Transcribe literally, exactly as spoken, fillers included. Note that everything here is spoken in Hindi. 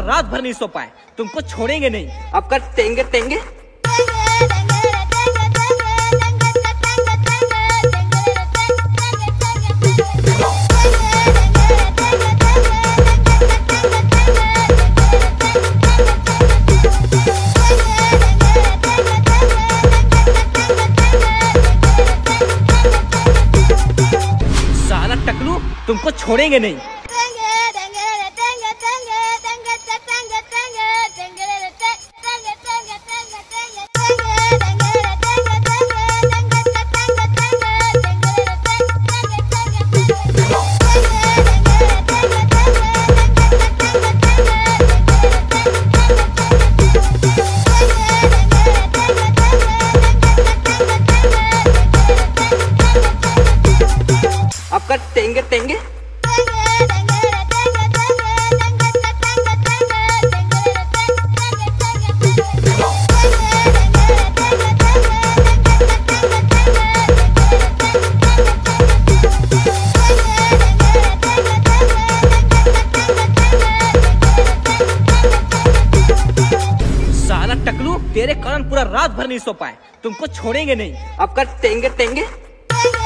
रात भर नहीं सो पाए, तुमको छोड़ेंगे नहीं। अब कर तेंगे तेंगे। साला टकलू, तुमको छोड़ेंगे नहीं। अब कर तेंगे तेंगे। साला टकलू, तेरे कारण पूरा रात भर नहीं सो पाए, तुमको छोड़ेंगे नहीं। अब कर तेंगे तेंगे।